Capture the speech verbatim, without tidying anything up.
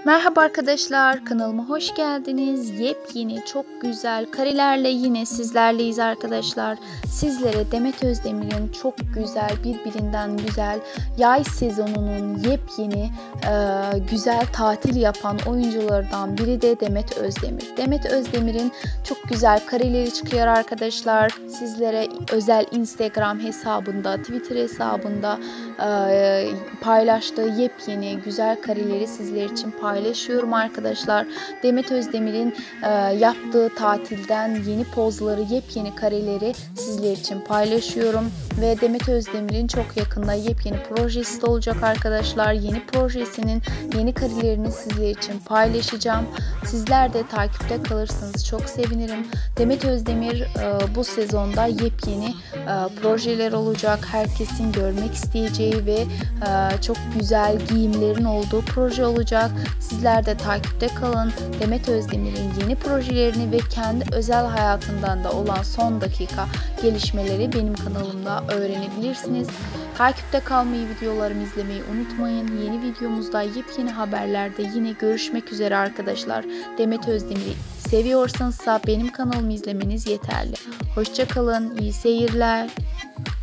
Merhaba arkadaşlar, kanalıma hoş geldiniz. Yepyeni, çok güzel karelerle yine sizlerleyiz arkadaşlar. Sizlere Demet Özdemir'in çok güzel, birbirinden güzel yay sezonunun yepyeni, e, güzel tatil yapan oyunculardan biri de Demet Özdemir. Demet Özdemir'in çok güzel kareleri çıkıyor arkadaşlar. Sizlere özel Instagram hesabında, Twitter hesabında e, paylaştığı yepyeni güzel kareleri sizler için paylaşıyorum. paylaşıyorum arkadaşlar. Demet Özdemir'in e, yaptığı tatilden yeni pozları, yepyeni kareleri sizler için paylaşıyorum. Ve Demet Özdemir'in çok yakında yepyeni projesi de olacak arkadaşlar. Yeni projesinin yeni karelerini sizler için paylaşacağım. Sizler de takipte kalırsanız çok sevinirim. Demet Özdemir e, bu sezonda yepyeni e, projeler olacak. Herkesin görmek isteyeceği ve e, çok güzel giyimlerin olduğu proje olacak. Sizler de takipte kalın. Demet Özdemir'in yeni projelerini ve kendi özel hayatından da olan son dakika gelişmeleri benim kanalımda öğrenebilirsiniz. Takipte kalmayı, videolarımı izlemeyi unutmayın. Yeni videomuzda yepyeni haberlerde yine görüşmek üzere arkadaşlar. Demet Özdemir'i seviyorsanız benim kanalımı izlemeniz yeterli. Hoşça kalın, iyi seyirler.